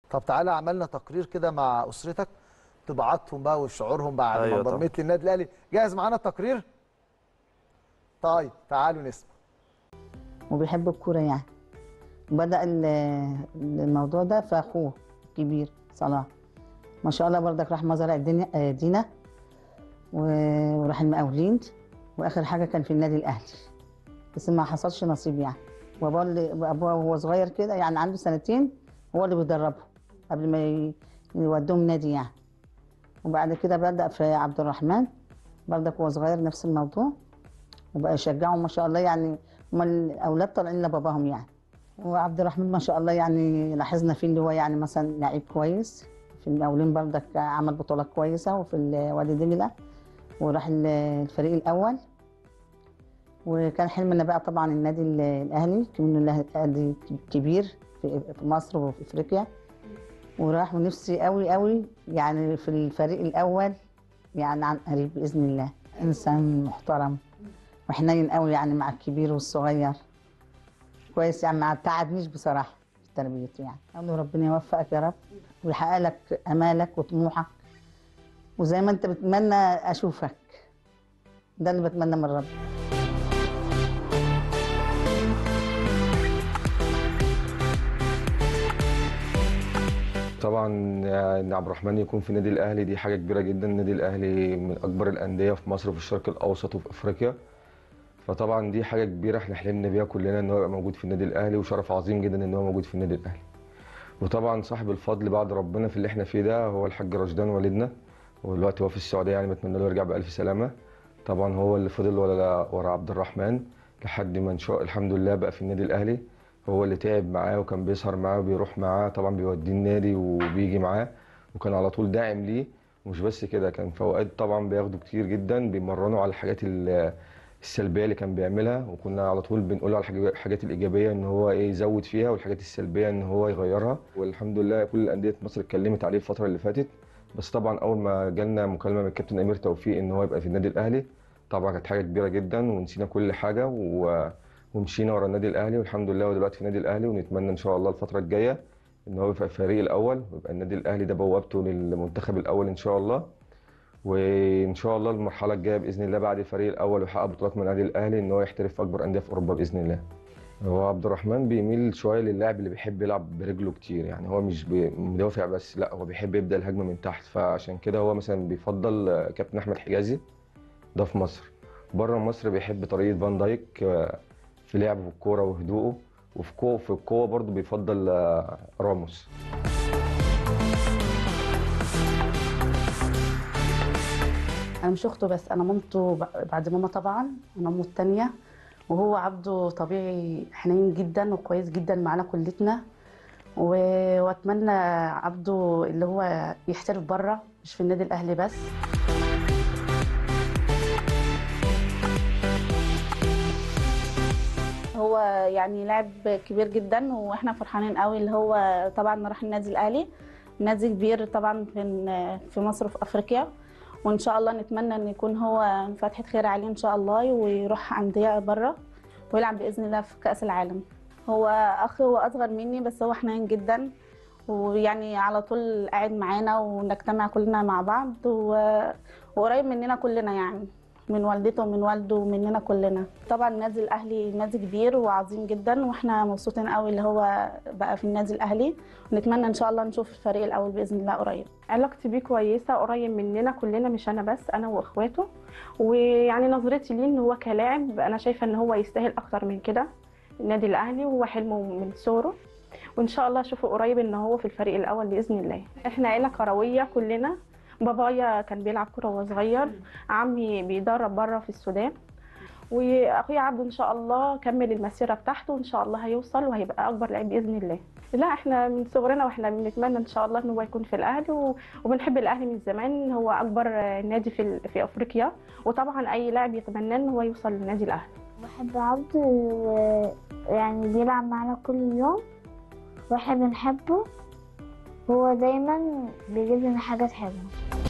طب تعالى عملنا تقرير كده مع اسرتك، طباعاتهم بقى وشعورهم بعد ما انضميت للنادي الاهلي. جاهز معانا التقرير؟ طيب تعالوا نسمع. وبيحب الكوره يعني. بدأ الموضوع ده في اخوه الكبير صلاح، ما شاء الله برضك راح مزرعة دينا وراح المقاولين، واخر حاجه كان في النادي الاهلي، بس ما حصلش نصيب يعني. وابوه وهو صغير كده يعني عنده سنتين هو اللي بيدربه قبل ما يودوهم نادي يعني. وبعد كده بدأ في عبد الرحمن برضك وهو صغير نفس الموضوع، وبقى يشجعهم ما شاء الله يعني. هم الاولاد طالعين لباباهم يعني. وعبد الرحمن ما شاء الله يعني لاحظنا فيه اللي هو يعني مثلا لعيب كويس في المقاولين، برضك عمل بطولات كويسه وفي وادي دجله وراح الفريق الاول. وكان حلمنا بقى طبعا النادي الاهلي، كمان نادي كبير في مصر وفي افريقيا، وراح ونفسي قوي قوي يعني في الفريق الاول يعني عن قريب باذن الله. انسان محترم وحنين قوي يعني مع الكبير والصغير، كويس يعني ما تعبنيش بصراحه في تربيته يعني. اقول له ربنا يوفقك يا رب ويحقق لك امالك وطموحك، وزي ما انت بتتمنى اشوفك، ده اللي بتمنى من ربي. طبعا ان عبد الرحمن يكون في النادي الاهلي دي حاجه كبيره جدا. النادي الاهلي من اكبر الانديه في مصر وفي الشرق الاوسط وفي افريقيا، فطبعا دي حاجه كبيره احنا حلمنا بيها كلنا ان هو يبقى موجود في النادي الاهلي، وشرف عظيم جدا ان هو موجود في النادي الاهلي. وطبعا صاحب الفضل بعد ربنا في اللي احنا فيه ده هو الحاج رشدان والدنا، ودلوقتي هو في السعوديه يعني، بتمنى له يرجع بالف سلامه. طبعا هو اللي فضل ورا عبد الرحمن لحد ما ان شاء الحمد لله بقى في النادي الاهلي. هو اللي تعب معاه وكان بيسهر معاه وبيروح معاه، طبعا بيوديه النادي وبيجي معاه، وكان على طول داعم ليه. ومش بس كده، كان في اوقات طبعا بياخده كتير جدا بيمرنوا على الحاجات السلبيه اللي كان بيعملها، وكنا على طول بنقول له على الحاجات الايجابيه ان هو ايه يزود فيها، والحاجات السلبيه ان هو يغيرها. والحمد لله كل انديه مصر اتكلمت عليه الفتره اللي فاتت. بس طبعا اول ما جالنا مكالمه من الكابتن امير توفيق ان هو يبقى في النادي الاهلي، طبعا كانت حاجه كبيره جدا ونسينا كل حاجه ومشينا ورا النادي الاهلي، والحمد لله هو دلوقتي في النادي الاهلي. ونتمنى ان شاء الله الفتره الجايه ان هو يبقى الفريق الاول، ويبقى النادي الاهلي ده بوابته للمنتخب الاول ان شاء الله. وان شاء الله المرحله الجايه باذن الله بعد الفريق الاول ويحقق بطولات من النادي الاهلي ان هو يحترف في اكبر انديه في اوروبا باذن الله. هو عبد الرحمن بيميل شويه للاعب اللي بيحب يلعب برجله كتير، يعني هو مش مدافع بس، لا هو بيحب يبدا الهجمه من تحت. فعشان كده هو مثلا بيفضل كابتن احمد حجازي ده في مصر. بره مصر بيحب طريقه فان دايك في لعبه في الكوره وهدوءه، في القوه برضه بيفضل راموس. انا مش اخته بس، انا مامته بعد ماما طبعا، انا امه التانيه. وهو عبده طبيعي حنين جدا وكويس جدا معانا كلتنا، واتمنى عبده اللي هو يحترف بره مش في النادي الاهلي بس. هو يعني لاعب كبير جدا واحنا فرحانين قوي اللي هو طبعا راح النادي الاهلي، نادي كبير طبعا في مصر وفي افريقيا، وان شاء الله نتمنى ان يكون هو فتحة خير عليه ان شاء الله ويروح انديه بره ويلعب باذن الله في كاس العالم. هو اخ، هو اصغر مني بس هو حنين جدا، ويعني على طول قاعد معانا ونجتمع كلنا مع بعض وقريب مننا كلنا يعني، من والدته ومن والده ومننا كلنا. طبعا النادي الاهلي نادي كبير وعظيم جدا، واحنا مبسوطين قوي اللي هو بقى في النادي الاهلي، ونتمنى ان شاء الله نشوف الفريق الاول باذن الله قريب. علاقتي بيه كويسه، قريب مننا كلنا مش انا بس، انا واخواته. ويعني نظرتي ليه ان هو كلاعب انا شايفه ان هو يستاهل اكتر من كده النادي الاهلي، وهو حلمه من صغره، وان شاء الله اشوفه قريب ان هو في الفريق الاول باذن الله. احنا عيله كرويه كلنا، بابايا كان بيلعب كوره وهو صغير، عمي بيدرب بره في السودان، واخويا عبده ان شاء الله كمل المسيره بتاعته وان شاء الله هيوصل وهيبقى اكبر لعيب باذن الله. لا احنا من صغرنا واحنا بنتمنى ان شاء الله ان هو يكون في الاهلي، وبنحب الاهلي من زمان، هو اكبر نادي في افريقيا، وطبعا اي لاعب يتمنى ان هو يوصل للنادي الاهلي. بحب عبده ويعني بيلعب معانا كل يوم واحنا بنحبه، هو دايما بيجيب لنا حاجات حلوه.